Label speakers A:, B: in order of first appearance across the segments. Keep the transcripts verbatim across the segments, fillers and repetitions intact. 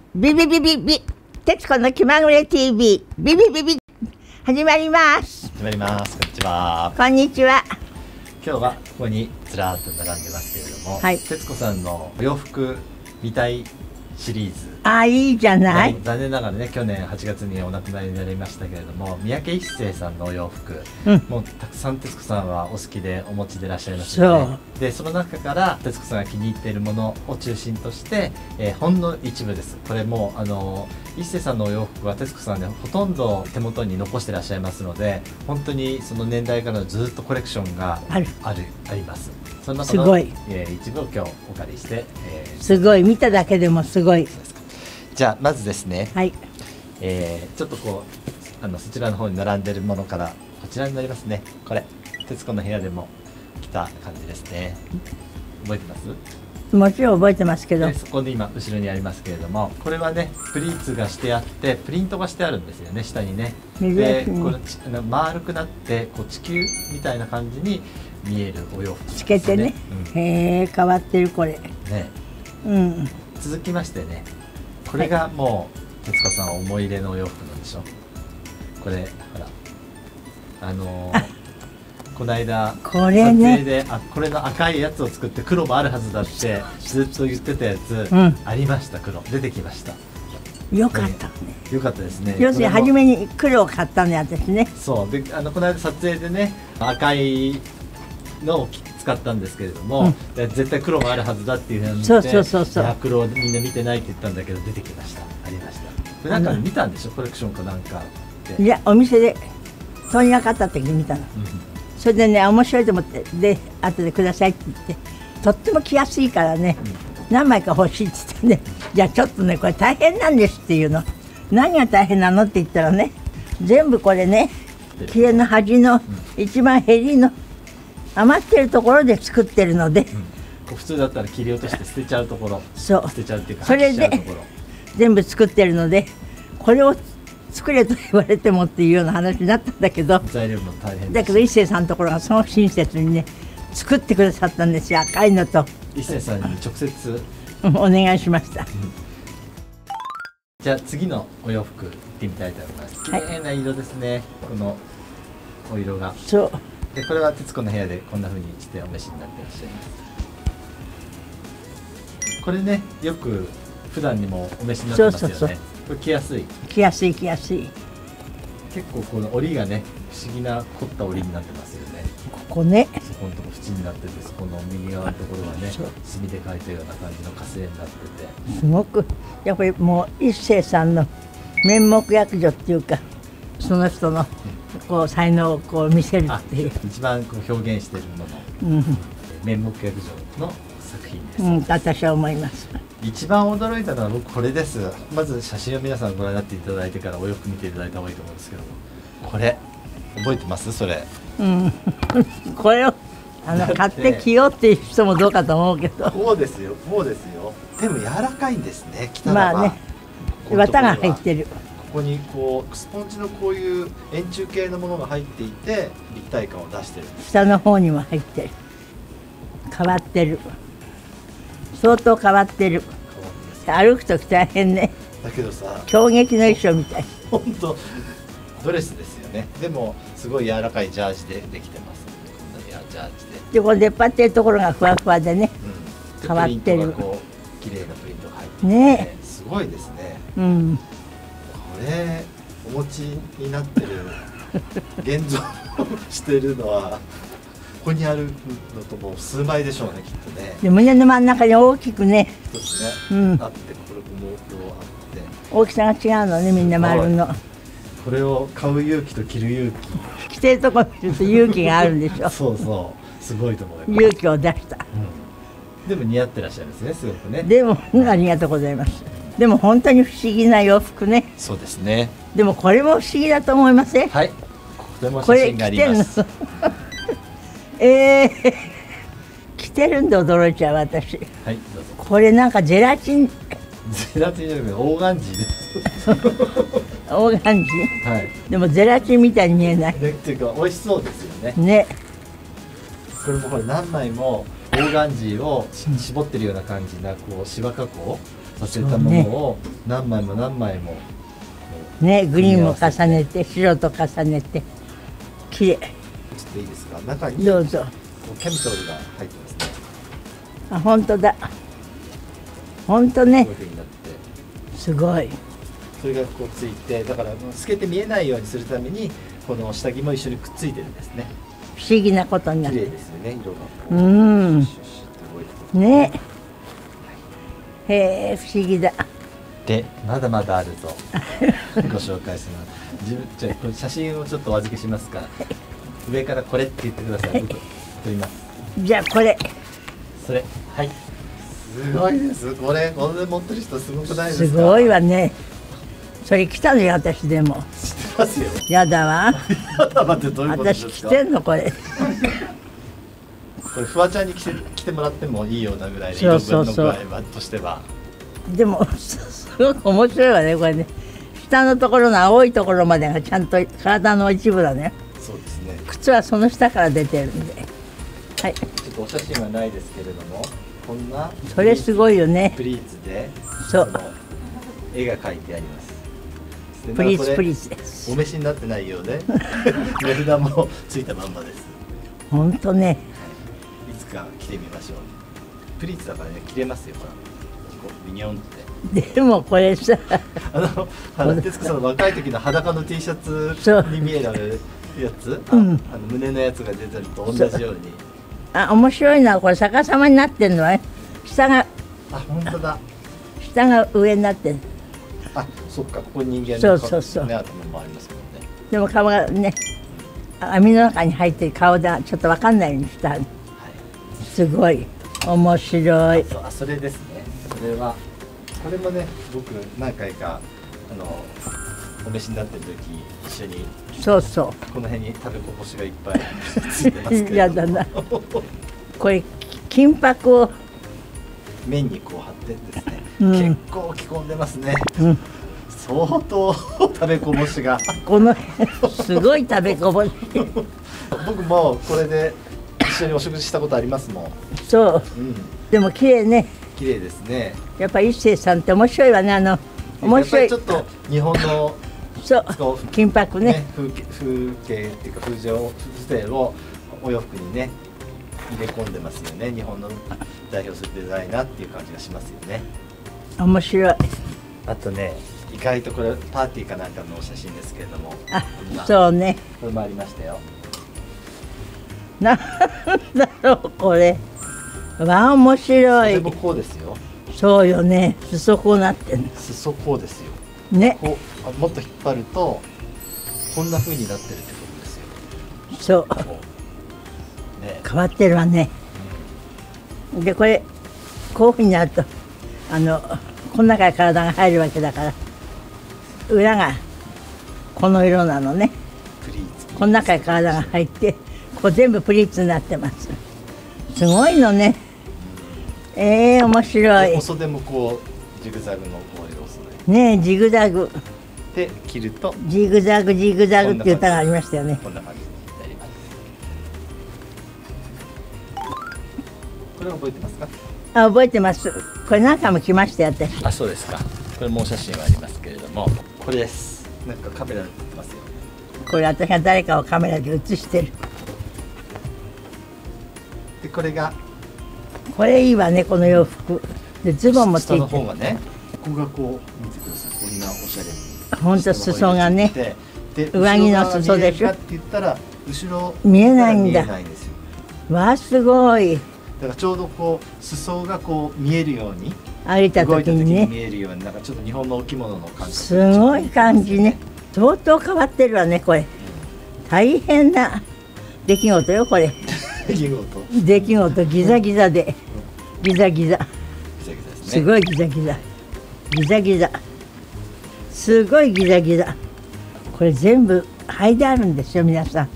A: ビビビビビ徹子の気まぐれ ティーブイ ビビビビ始まります。
B: 始まります。こんにちは。
A: こんにちは。
B: 今日はここにずらーっと並んでますけれども、
A: はい、
B: 徹子さんのお洋服見たいシリーズ。
A: あ、いいじゃない。
B: 残念ながらね、去年はちがつにお亡くなりになりましたけれども、三宅一生さんのお洋服、うん、もうたくさん徹子さんはお好きでお持ちでいらっしゃいますよね。でその中から徹子さんが気に入っているものを中心として、えー、ほんの一部です。これもうあの一生さんのお洋服は徹子さんね、ほとんど手元に残していらっしゃいますので、本当にその年代からずっとコレクションがあるあるあります。その中の、えー、一部を今日お借りして、えー、
A: すごい、見ただけでもすごい。
B: じゃあまずですね、
A: はい、
B: えー、ちょっとこうあのそちらの方に並んでいるものからこちらになりますね。これ徹子の部屋でも来た感じですね。覚えてます？
A: もちろん覚えてますけど、
B: そこで今後ろにありますけれども、これはねプリーツがしてあってプリントがしてあるんですよね、下にね。でこれあの丸くなってこう地球みたいな感じに見えるお洋服、ね、
A: つけてね、うん、へえ変わってるこれ
B: ね、
A: うん、
B: 続きましてね、これがもう徹子さん思い入れのお洋服なんでしょ。これほらあのー、この間
A: これ、ね、
B: 撮影であこれの赤いやつを作って黒もあるはずだってずっと言ってたやつ、うん、ありました。黒出てきました。
A: よかったね。
B: よかったですね。
A: 要するに初めに黒を買ったのや私ね。
B: そうであのこの間撮影でね赤いのを使ったんですけれども、うん、絶対黒もあるはずだっていうふうに言って、そうそうそうそう、黒をみんな見てないって言ったんだけど出てきました。ありました。これなんか見たんでしょ、コレクションかなんかで。いや
A: お店で問屋買った時に見たの、うん、それでね面白いと思ってで後でくださいって言って、とっても着やすいからね、うん、何枚か欲しいって言ってね、じゃあちょっとねこれ大変なんですっていうの。何が大変なのって言ったらね、全部これね切れの端の一番へりの余ってるところで作ってるので、
B: うん、普通だったら切り落として捨てちゃうところ、
A: そう
B: 捨てちゃうっていうか
A: それで全部作ってるので、これを作れと言われてもっていうような話になったんだけど、
B: 材料も大変
A: だけど一生さんのところがその親切にね作ってくださったんですよ、赤いのと。
B: 一生さんに直接
A: お願いしました、うん、
B: じゃあ次のお洋服行ってみたいと思います。綺麗な色ですね、はい、このお色が。
A: そう
B: でこれは徹子の部屋でこんな風にしてお召しになってらっしゃいます。これねよく普段にもお召しになってますよね。そうそうそう、これ着やすい
A: 着やすい着やすい。
B: 結構この織りがね不思議な凝った織りになってますよね。
A: ここね
B: そこのとこ縁になってて、そこの右側のところがね墨で描いたような感じの火星になってて、
A: すごくやっぱりもう一生さんの面目躍如っていうか、その人のこう才能をこう見せるっていう、
B: 一番こう表現しているもの、うん、面目躍如の作品です、うん、
A: 私は思います。
B: 一番驚いたのは僕これです。まず写真を皆さんご覧になっていただいてからお洋服見ていただいた方がいいと思うんですけど、これ覚えてます？それ、
A: うん、これをあの買って着ようっていう人もどうかと思うけど、
B: そうですよそうですよ。でも柔らかいんですね、着たらば。
A: まあね、綿が入ってる。
B: ここにこうスポンジのこういう円柱形のものが入っていて立体感を出してる。
A: 下の方にも入ってる。変わってる。相当変わってる。歩くとき大変ね。
B: だけどさ、
A: 衝撃の衣装みたい。
B: 本当ドレスですよね。でもすごい柔らかいジャージでできてます。こんなジャージで。
A: でこの出っ張ってるところがふわふわでね、うん、変わってる。
B: こう綺麗なプリントが入ってて、
A: ね、
B: すごいですね。
A: うん。
B: これお持ちになってる現像してるのはここにあるのともう数倍でしょうね、きっとね。
A: で胸の真ん中に大きくね、
B: そうですね、うん、あって、これもあって
A: 大きさが違うのね、みんな丸の。
B: これを買う勇気と着る勇気、
A: 着てるとこ見ると勇気があるんでしょ。
B: そうそう、すごいと思う。
A: 勇気を出した、
B: うん、でも似合ってらっしゃいますね、すごくね。
A: でもありがとうございます。でも本当に不思議な洋服ね。
B: そうですね。
A: でもこれも不思議だと思いません？
B: はい、これも写真があります。
A: えー、着てるんで驚いちゃう私。
B: はい、どうぞ。
A: これなんかゼラチン。
B: ゼラチンじゃなくてオーガンジーです。
A: オーガンジー。はい。でもゼラチンみたいに見えない。
B: ね、っていうか美味しそうですよね。
A: ね。
B: これもこれ何枚もオーガンジーを絞ってるような感じなこうシワ加工させたものを何枚も何枚も
A: ね、グリーンも重ねて白と重ねて綺麗。
B: ちょっといいですか、中に
A: どうぞ。
B: キャミソールが入ってますね。
A: あ、本当だ。本当ね。
B: こういう風になって、
A: すごい。
B: それがこうついて、だから透けて見えないようにするためにこの下着も一緒にくっついてるんですね。
A: 不思議なことになっ
B: 綺麗
A: て。
B: ですよね、色がこ
A: う
B: う。
A: ん。
B: シュッシュッと動いてて
A: ね。へえ、不思議だ。
B: で、まだまだあるぞ。ご紹介します。自分じゃあこれ写真をちょっとお預けしますから、上からこれって言ってください。僕撮ります。
A: じゃあこれ。
B: それ、はい。すごいです。これ、これ持ってる人すごくないですか。
A: すごいわね。それ来たのよ、私でも。
B: 知ってますよ。
A: やだわ。
B: やだわってどういうことですか。
A: 私着てんのこれ。
B: これフワちゃんに着て着てもらってもいいようなぐらいで、
A: そうそうそう
B: 色分の具合はとしては。
A: でもすすごく面白いわねこれね。下のところの青いところまでがちゃんと体の一部だね。
B: そうですね。
A: 靴はその下から出てるんで。はい。
B: ちょっとお写真はないですけれども、こんな
A: それすごいよね。
B: プリーツで
A: そう
B: の絵が描いてあります。で
A: プリーツプリ
B: ー
A: ーツです
B: お。召しになってないようで値札もついたまんまです。
A: 本当ね。
B: いつか着てみましょう。プリーツだからね、着れますよ。ほら、こうビニョンって。
A: でもこれさ、
B: あの、原徹子さんの若い時の裸の T シャツに見えるやつ、あ、
A: うん、
B: あの胸のやつが出てると同じように。
A: あ、面白いのはこれ逆さまになってんのね。下が
B: あ、本当だ。
A: 下が上になってる。
B: あ、そっか、ここに人間
A: そう
B: の
A: そうそう
B: ね、頭もありますもんね。
A: でも顔がね、網の中に入ってる顔だ、ちょっとわかんないようにした。
B: はい。
A: すごい面白い。
B: そう、あ、それですね。それはこれもね、僕何回かあのお召しになってる時一緒に、
A: そうそう。
B: この辺に食べこぼしがいっぱいついてますけれども
A: やだな。これ金箔を
B: 麺にこう貼ってですね、
A: うん、
B: 結構着込んでますね。
A: うん、
B: 相当食べこぼしが。
A: このすごい食べこぼし。
B: 僕もこれで一緒にお食事したことありますもん。
A: そう。
B: うん。
A: でも綺麗ね。
B: 綺麗ですね。
A: やっぱ一生さんって面白いわね。あの面白い。
B: ちょっと日本の
A: そう金箔ね。
B: ね、風景風景っていうか風情風情をお洋服にね入れ込んでますよね。日本の代表するデザイナーっていう感じがしますよね。
A: 面白い。
B: あとね、意外とこれパーティーかなんかのお写真ですけれども、
A: あ、そうね。
B: これもありましたよ。
A: なんだろうこれ。わあ面白い。
B: でもこうですよ。
A: そうよね。裾こうなってんの。
B: 裾こうですよ。
A: ね。
B: こう、あ、もっと引っ張るとこんな風になってるってことですよ。
A: そう。ね、変わってるわね。うん、でこれこういう風になるとあのこの中に体が入るわけだから裏がこの色なのね。
B: プリーツ。
A: この中に体が入ってここ全部プリーツになってます。すごいのね。ええー、面白い。
B: お袖もこうジグザグのこういうお袖。
A: ねえジグザグ。
B: で着ると
A: ジグザグジグザグって歌がありましたよね。
B: こんな感じになります。これ覚えてますか？
A: あ、覚えてます。これ何回も来ましたよ私。
B: あ、そうですか。これもお写真はありますけれども、これです。なんかカメラで撮ってますよ。
A: これ私が誰かをカメラで写してる。
B: でこれが
A: これいいわねこの洋服。でズボンもついてる。
B: 下の方がね、ここがこう見てください。こんなおしゃれに。
A: 本当裾がね。
B: で
A: 上着の裾でしょ。
B: って言ったら後ろ
A: 見えないんだ。
B: 見えないんですよ。
A: わあすごい。
B: だからちょうどこう裾がこう見えるように
A: 歩いた時にね。
B: 見えるようになんかちょっと日本のお着物の感じ。
A: すごい感じね。相当変わってるわねこれ。大変な出来事よこれ。
B: 出来事。
A: 出来事ギザギザで、ギザギザ。すごいギザギザ。ギザギザ。すごいギザギザ。これ全部剥いであるんですよ皆さん。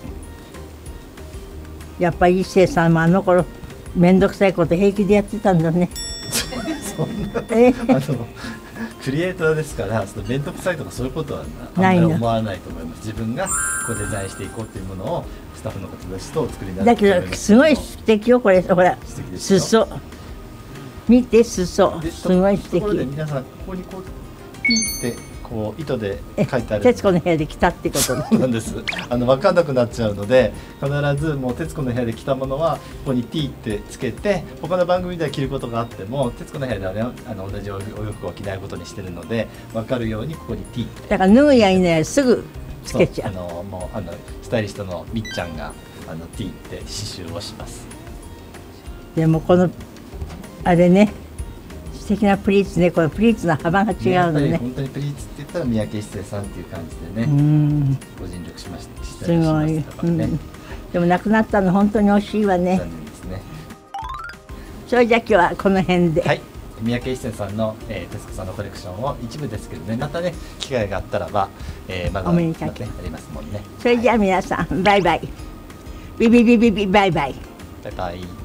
A: やっぱり一生さんもあの頃面倒くさいこと平気でやってたんだね。
B: そんな、えあのクリエイターですからその面倒くさいとかそういうことはあんまり思わないと思います。自分がこうデザインしていこうっていうものをスタッフの方たちとお作りになって。
A: だけどすごい素敵よこれほら裾。 見て裾すごい素敵。
B: ところで皆さんここにこう T ってこう糸で書いてある。
A: 徹子の部屋で着たってこと
B: そうなんです。あの分かんなくなっちゃうので、必ずもう徹子の部屋で着たものはここに T ってつけて、他の番組では着ることがあっても徹子の部屋ではね、あの同じお洋服を着ないことにしてるので、分かるようにここに T って。
A: だから脱ぐやいないすぐつけちゃう。
B: あのもうあのスタイリストのみっちゃんがあの T って刺繍をします。
A: でもこのあれね、素敵なプリーツね、このプリーツの幅が違うのね。
B: 本当にプリーツって言ったら三宅一生さんっていう感じでね、ご尽力しました。
A: すごい、うん、でも亡くなったの本当に惜しいわね。
B: 残念ですね。
A: それじゃあ今日はこの辺で。
B: はい、三宅一生さんの、えー、徹子さんのコレクションを一部ですけどね、またね機会があったらば、えー、まだ
A: お目にかけ、
B: ね、ありますもんね。
A: それじゃあ皆さん、はい、バイバイ。ビビビビビバイバイ。
B: バイバイ。